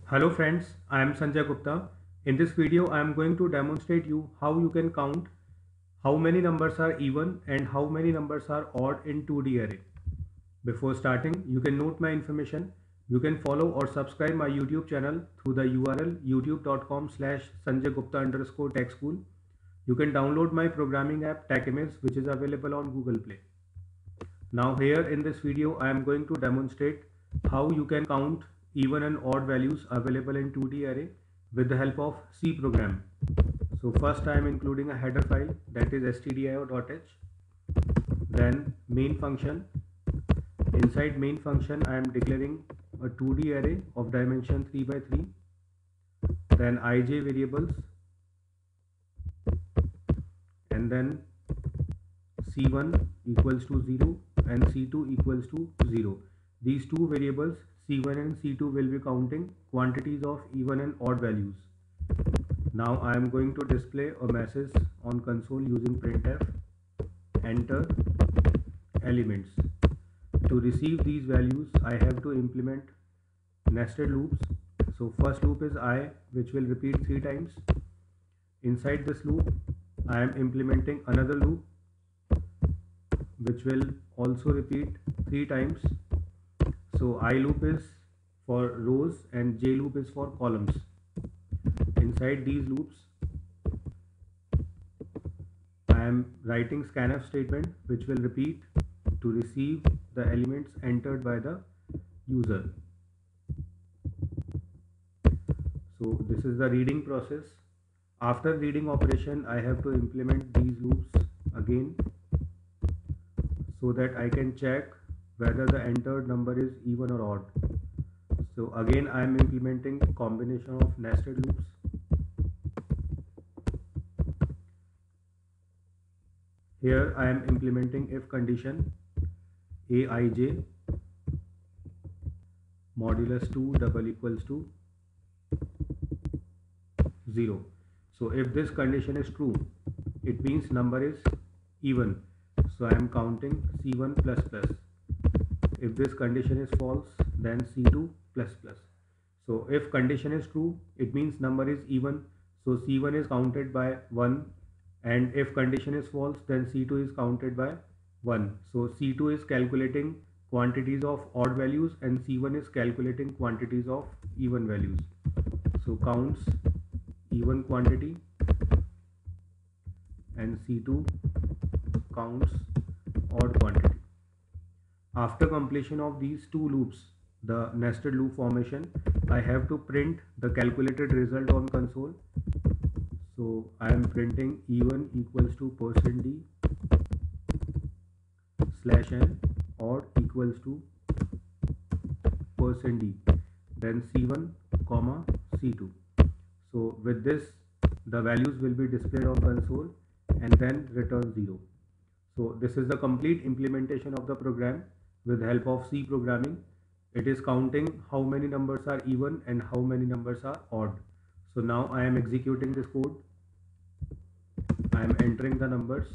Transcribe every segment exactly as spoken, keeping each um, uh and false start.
Hello friends, I am Sanjay Gupta. In this video, I am going to demonstrate you how you can count how many numbers are even and how many numbers are odd in two D array. Before starting, you can note my information. You can follow or subscribe my YouTube channel through the U R L youtube.com slash Sanjay Gupta underscore tech school. You can download my programming app TechImage, which is available on Google Play. Now here in this video I am going to demonstrate how you can count even and odd values available in two D array with the help of C program. So first I am including a header file, that is stdio.h, then main function. Inside main function I am declaring a two D array of dimension three by three, then ij variables, and then C one equals to zero and C two equals to zero. These two variables C one and C two will be counting quantities of even and odd values. Now I am going to display a message on console using printf, enter elements. To receive these values I have to implement nested loops. So first loop is I, which will repeat three times. Inside this loop I am implementing another loop which will also repeat three times. So I loop is for rows and j loop is for columns. Inside these loops I am writing scanf statement which will repeat to receive the elements entered by the user. So this is the reading process. After reading operation I have to implement these loops again so that I can check whether the entered number is even or odd. So again I am implementing combination of nested loops. Here I am implementing if condition aij modulus two double equals to zero. So if this condition is true, it means number is even. So I am counting C one plus plus. If this condition is false, then C two plus plus. So if condition is true, it means number is even. So C one is counted by one, and if condition is false, then C two is counted by one. So C two is calculating quantities of odd values and C one is calculating quantities of even values. So counts even quantity and C two counts odd quantity. After completion of these two loops, the nested loop formation, I have to print the calculated result on console. So I am printing even equals to percent d slash n, odd equals to percent d, then C one comma C two. So with this the values will be displayed on console and then return zero. So this is the complete implementation of the program with help of C programming. It is counting how many numbers are even and how many numbers are odd. So now I am executing this code. I am entering the numbers.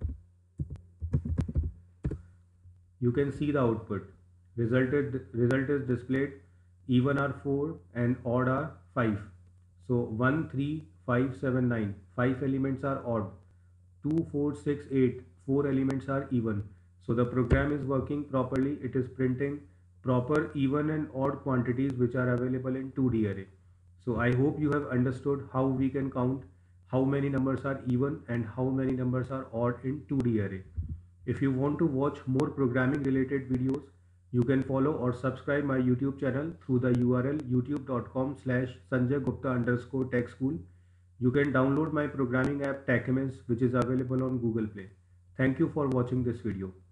You can see the output. Result is, result is displayed. Even are four and odd are five. So one, three, five, seven, nine. five elements are odd. two, four, six, eight. four elements are even. So the program is working properly. It is printing proper even and odd quantities which are available in two D array. So I hope you have understood how we can count how many numbers are even and how many numbers are odd in two D array. If you want to watch more programming related videos, you can follow or subscribe my YouTube channel through the U R L youtube.com slash Sanjay Gupta underscore tech school. You can download my programming app TechImage, which is available on Google Play. Thank you for watching this video.